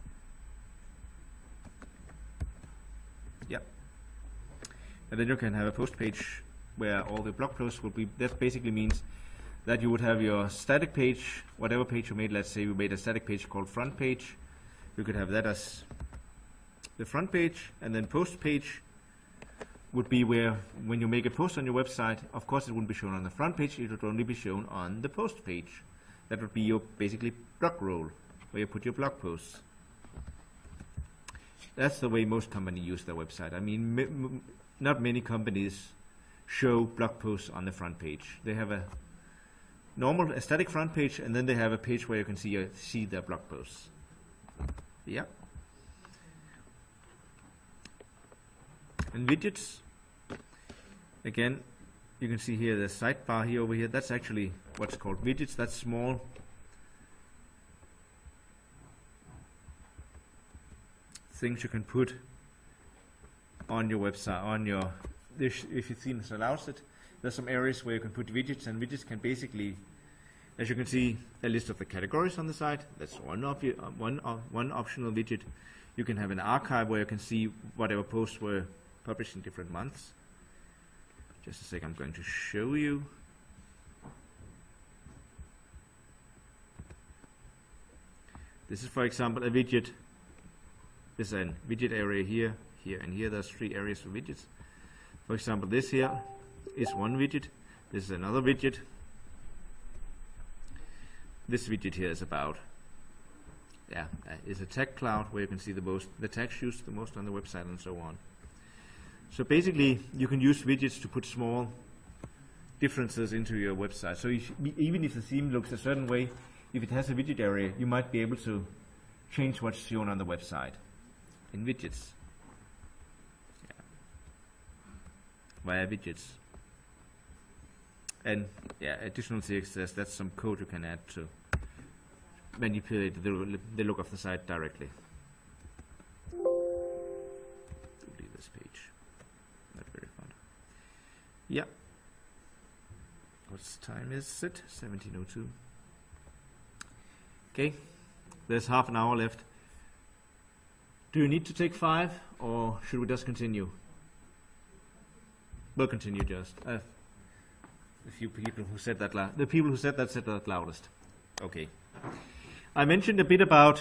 Yep. And then you can have a post page where all the blog posts will be. That basically means that you would have your static page, whatever page you made. Let's say we made a static page called front page. You could have that as the front page, and then post page would be where when you make a post on your website, of course it wouldn't be shown on the front page, it would only be shown on the post page. That would be your basically blog roll, where you put your blog posts. That's the way most companies use their website. I mean, m not many companies show blog posts on the front page. They have a normal, a static front page, and then they have a page where you can see, uh, see their blog posts. Yeah. And widgets, again, you can see here the sidebar here over here. That's actually what's called widgets. That's small things you can put on your website, on your, if your theme allows it. There's some areas where you can put widgets, and widgets can basically, as you can see, a list of the categories on the site. That's one, op one, uh, one optional widget. You can have an archive where you can see whatever posts were published in different months. Just a second, I'm going to show you. This is, for example, a widget. This is a widget area here, here, and here. There's three areas for widgets. For example, this here is one widget. This is another widget. This widget here is about, yeah, uh, is a tag cloud where you can see the most, the tags used the most on the website and so on. So basically, you can use widgets to put small differences into your website. So if, even if the theme looks a certain way, if it has a widget area, you might be able to change what's shown on the website in widgets. Yeah. Via widgets. And yeah, additional C S S, that's some code you can add to manipulate the, the look of the site directly. Delete this page. Not very fun. Yeah. What time is it? seventeen oh two. Okay. There's half an hour left. Do you need to take five, or should we just continue? We'll continue just. Uh, a few people who said that la the people who said that said that loudest. Okay. I mentioned a bit about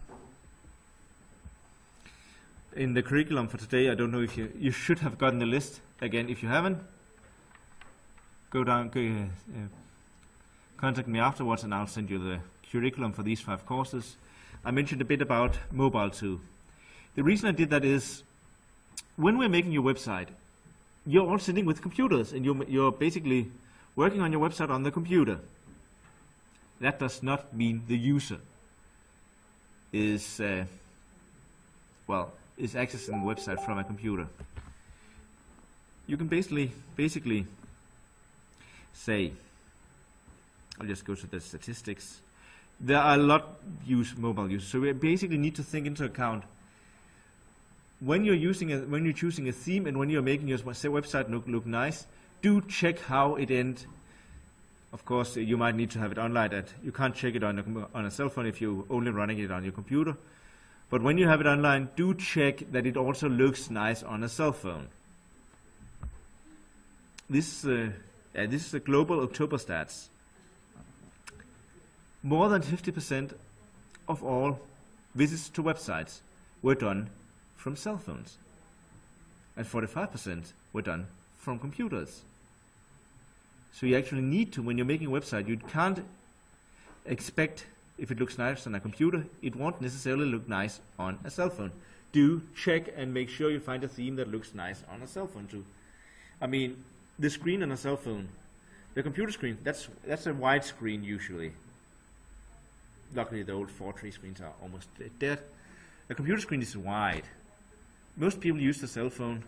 in the curriculum for today. I don't know if you you should have gotten the list again. If you haven't, go down, go, uh, contact me afterwards, and I'll send you the curriculum for these five courses. I mentioned a bit about mobile too. The reason I did that is when we're making your website, you're all sitting with computers, and you're you're basically working on your website on the computer. That does not mean the user is, uh, well, is accessing the website from a computer. You can basically, basically say, I'll just go to the statistics. There are a lot use mobile users, so we basically need to think into account when you're using a, when you're choosing a theme and when you're making your website look look nice. Do check how it ends. Of course, you might need to have it online. That you can't check it on a, on a cell phone if you're only running it on your computer. But when you have it online, do check that it also looks nice on a cell phone. This, uh, uh, this is the global October stats. More than fifty percent of all visits to websites were done from cell phones, and forty-five percent were done from computers. So you actually need to, when you're making a website, you can't expect if it looks nice on a computer, it won't necessarily look nice on a cell phone. Do check and make sure you find a theme that looks nice on a cell phone too. I mean, the screen on a cell phone, the computer screen, that's that's a wide screen usually. Luckily, the old four three screens are almost dead. The computer screen is wide. Most people use the cell phone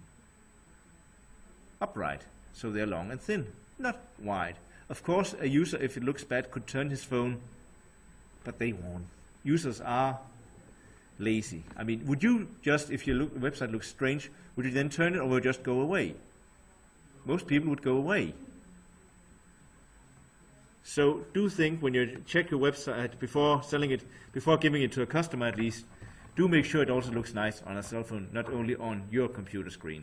upright, so they're long and thin, not wide. Of course, a user, if it looks bad, could turn his phone, but they won't. Users are lazy. I mean, would you just, if your look, website looks strange, would you then turn it or would it just go away? Most people would go away. So do think when you check your website before selling it, before giving it to a customer at least, do make sure it also looks nice on a cell phone, not only on your computer screen.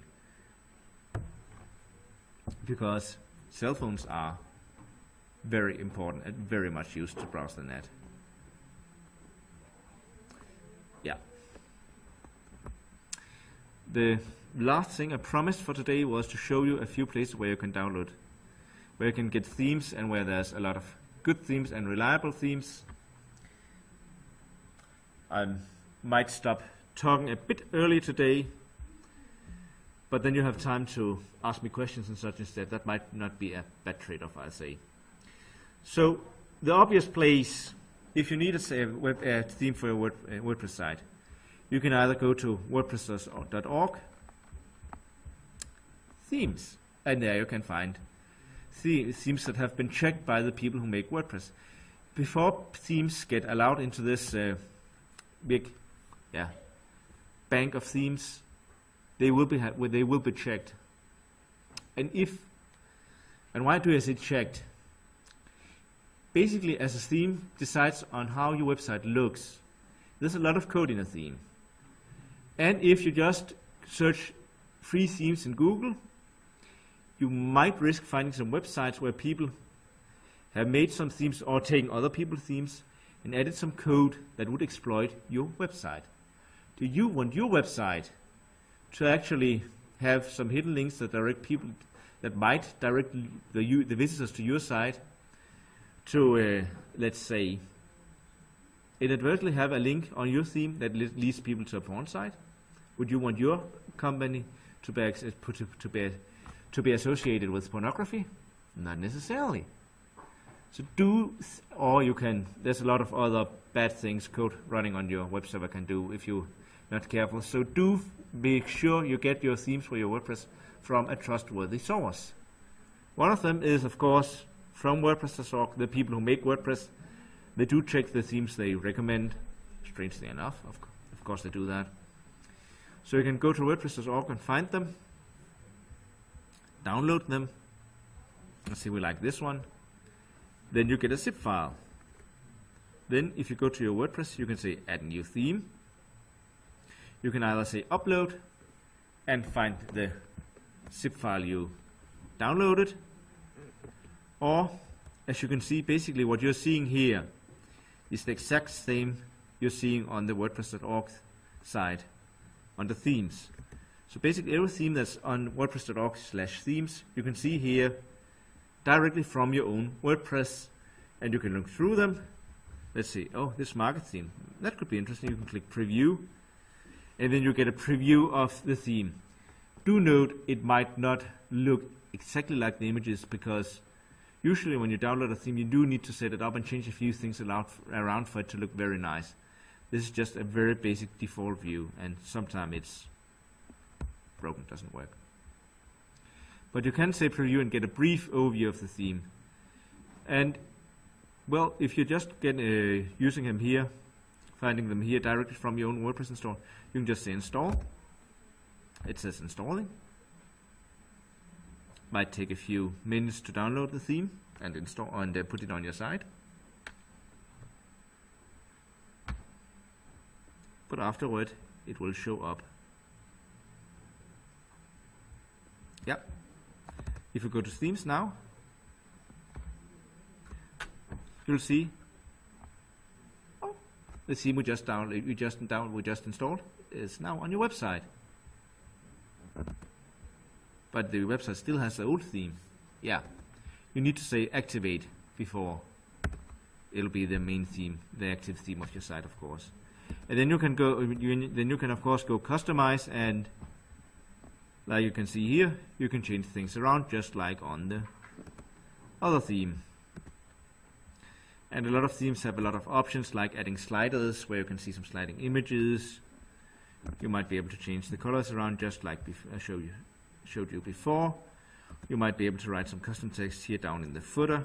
Because cell phones are very important and very much used to browse the net. Yeah. The last thing I promised for today was to show you a few places where you can download, where you can get themes and where there's a lot of good themes and reliable themes. I might stop talking a bit early today, but then you have time to ask me questions and such instead. That might not be a bad trade-off, I say. So the obvious place, if you need a, say, web, uh, theme for your Word, uh, WordPress site, you can either go to wordpress dot org, themes, and there you can find the themes that have been checked by the people who make WordPress. Before themes get allowed into this uh, big yeah, bank of themes, they will be ha they will be checked. And if and why do I say checked? Basically, as a theme decides on how your website looks, there's a lot of code in a theme. And if you just search free themes in Google, you might risk finding some websites where people have made some themes or taken other people's themes and added some code that would exploit your website. Do you want your website to actually have some hidden links that direct people that might direct the, the visitors to your site to, uh, let's say, inadvertently have a link on your theme that leads people to a porn site? Would you want your company to be to, to be to be associated with pornography? Not necessarily. So do, or you can, there's a lot of other bad things code running on your web server can do if you're not careful. So do make sure you get your themes for your WordPress from a trustworthy source. One of them is, of course, from WordPress dot org. The people who make WordPress, they do check the themes they recommend. Strangely enough, of, of course they do that. So you can go to WordPress dot org and find them, download them. Let's see, we like this one. Then you get a zip file. Then if you go to your WordPress, you can say add new theme. You can either say upload and find the zip file you downloaded, or as you can see, basically what you're seeing here is the exact same you're seeing on the WordPress dot org side on the themes. So basically every theme that's on WordPress dot org slash themes, you can see here directly from your own WordPress, and you can look through them. Let's see, oh, this market theme, that could be interesting. You can click preview, and then you get a preview of the theme. Do note it might not look exactly like the images, because usually when you download a theme, you do need to set it up and change a few things around for it to look very nice. This is just a very basic default view, and sometimes it's broken, doesn't work. But you can say preview and get a brief overview of the theme. And well, if you just get uh, using them here, finding them here directly from your own WordPress install, you can just say install. It says installing. Might take a few minutes to download the theme and install and uh, put it on your site. But afterward, it will show up. Yep. If you go to themes now, you'll see, oh, the theme we just downloaded, we just down, we just installed is now on your website. But the website still has the old theme. Yeah, you need to say activate before it'll be the main theme, the active theme of your site, of course. And then you can go, you, then you can of course go customize, and like you can see here, you can change things around just like on the other theme. And a lot of themes have a lot of options, like adding sliders where you can see some sliding images. You might be able to change the colors around just like I showed you, showed you before. You might be able to write some custom text here down in the footer,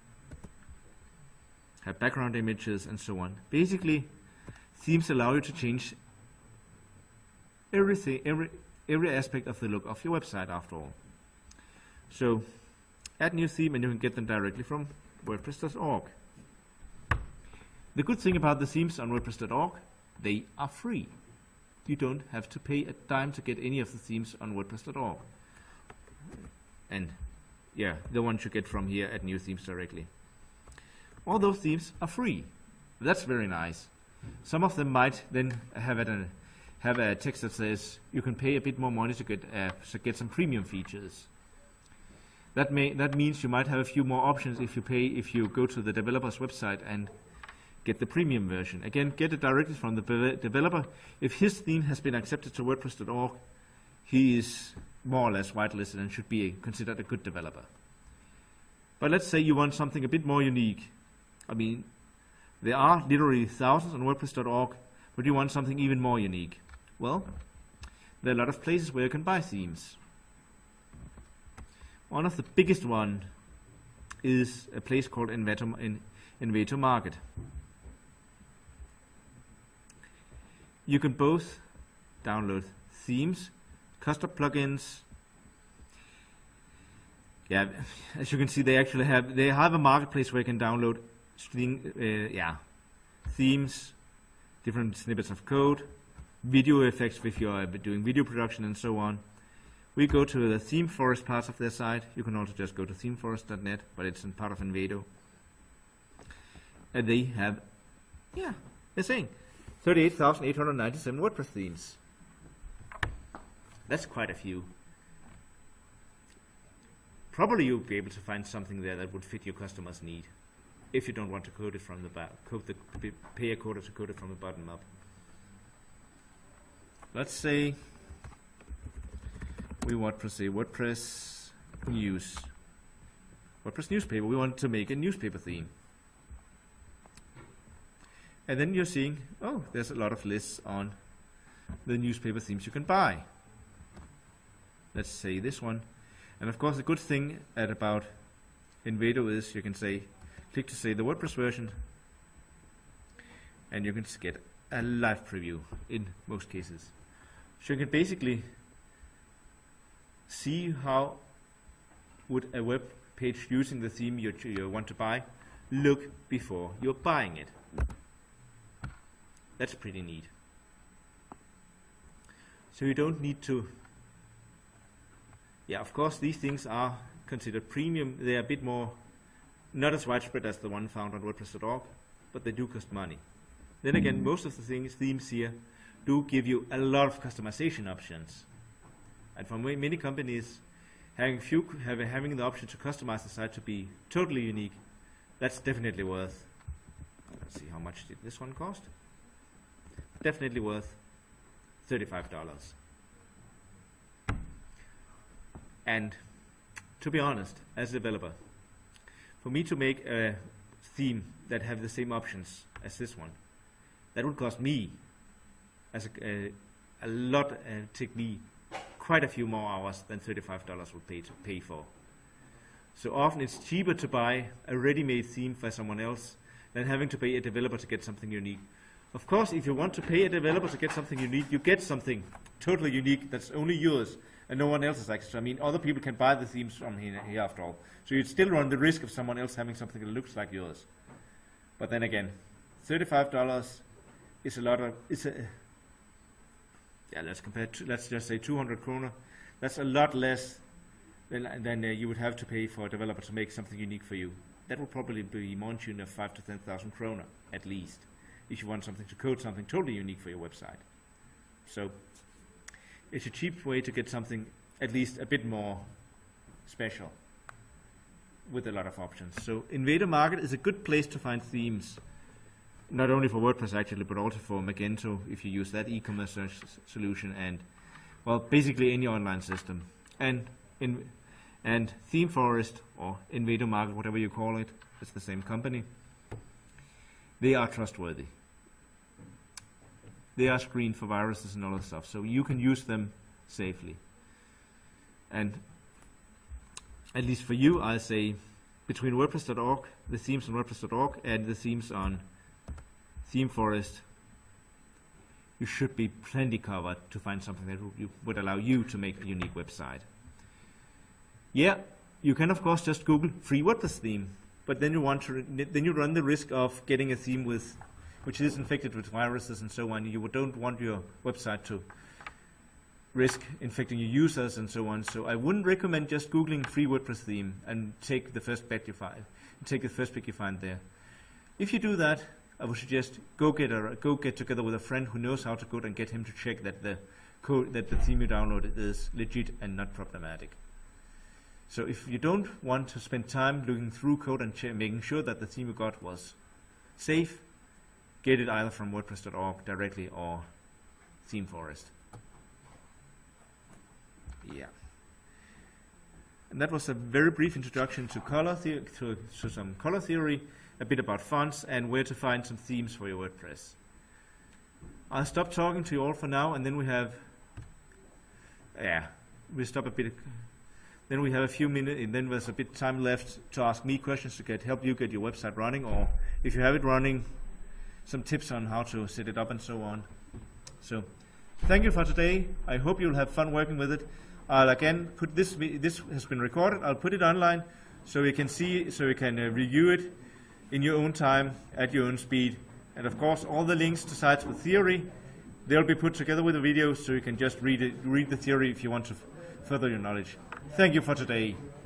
have background images and so on. Basically, themes allow you to change everything, every every aspect of the look of your website after all. So add new theme and you can get them directly from WordPress dot org. The good thing about the themes on WordPress dot org, they are free. You don't have to pay a dime to get any of the themes on WordPress dot org. And yeah, the ones you get from here at new themes directly. All those themes are free. That's very nice. Some of them might then have a, have a text that says you can pay a bit more money to get uh, to get some premium features. That may that means you might have a few more options if you pay if you go to the developer's website and get the premium version. Again, get it directly from the developer. If his theme has been accepted to WordPress dot org, he is more or less whitelisted and should be considered a good developer. But let's say you want something a bit more unique. I mean, there are literally thousands on WordPress dot org, but you want something even more unique. Well, there are a lot of places where you can buy themes. One of the biggest one is a place called Envato, in, Envato Market. You can both download themes, custom plugins. Yeah, as you can see, they actually have they have a marketplace where you can download string, uh, yeah, themes, different snippets of code, video effects if you are doing video production and so on. We go to the theme forest parts of their site. You can also just go to theme forest dot net, but it's in part of Envato. And they have, yeah, they're saying thirty-eight thousand eight hundred ninety-seven WordPress themes. That's quite a few. Probably you'll be able to find something there that would fit your customer's need, if you don't want to code it from the back, code the pay a coder to code it from the bottom up. Let's say we want to say WordPress news, WordPress newspaper. We want to make a newspaper theme. And then you're seeing, oh, there's a lot of lists on the newspaper themes you can buy. Let's say this one. And of course, the good thing at about Envato is you can say, click to say the WordPress version, and you can get a live preview in most cases. So you can basically see how would a web page using the theme you, you want to buy look before you're buying it. That's pretty neat. So you don't need to, yeah, of course these things are considered premium. They are a bit more, not as widespread as the one found on WordPress dot org, but they do cost money. Then again, most of the things, themes here do give you a lot of customization options. And for many companies, having, few, having the option to customize the site to be totally unique, that's definitely worth, let's see, how much did this one cost? Definitely worth thirty-five dollars. And to be honest, as a developer, for me to make a theme that have the same options as this one, that would cost me as a, a, a lot, uh, take me quite a few more hours than thirty-five dollars would pay to pay for. So often it's cheaper to buy a ready-made theme for someone else than having to pay a developer to get something unique. Of course, if you want to pay a developer to get something unique, you get something totally unique that's only yours and no one else's extra. I mean, other people can buy the themes from here, here after all. So you'd still run the risk of someone else having something that looks like yours. But then again, thirty-five dollars is a lot of, it's a, yeah, let's compare, to, let's just say two hundred kroner. That's a lot less than, than uh, you would have to pay for a developer to make something unique for you. That would probably be more in tune of five to ten thousand kroner at least, if you want something to code something totally unique for your website. So it's a cheap way to get something at least a bit more special with a lot of options. So Envato Market is a good place to find themes, not only for WordPress actually, but also for Magento if you use that e-commerce solution, and well, basically any online system. And in and Theme Forest or Envato Market, whatever you call it, it's the same company. They are trustworthy. They are screened for viruses and all that stuff, so you can use them safely. And at least for you, I say between WordPress dot org, the themes on WordPress dot org, and the themes on Theme Forest, you should be plenty covered to find something that would allow you to make a unique website. Yeah, you can of course just Google free WordPress theme, but then you want to then you run the risk of getting a theme with which is infected with viruses and so on. You don't want your website to risk infecting your users and so on. So I wouldn't recommend just Googling free WordPress theme and take the first bet you find. Take the first pick you find there. If you do that, I would suggest go get a go get together with a friend who knows how to code and get him to check that the code that the theme you downloaded is legit and not problematic. So if you don't want to spend time looking through code and making sure that the theme you got was safe, get it either from WordPress dot org directly or Theme Forest. Yeah. And that was a very brief introduction to color the to, to some color theory, a bit about fonts, and where to find some themes for your WordPress. I'll stop talking to you all for now, and then we have, yeah, we stop a bit. Then we have a few minutes, and then there's a bit time left to ask me questions to get help you get your website running, or if you have it running, some tips on how to set it up and so on. So, thank you for today. I hope you'll have fun working with it. I'll again put this. This has been recorded. I'll put it online so you can see, so you can uh, review it in your own time at your own speed. And of course, all the links to sites with theory, they'll be put together with the videos, so you can just read it, read the theory if you want to f further your knowledge. Thank you for today.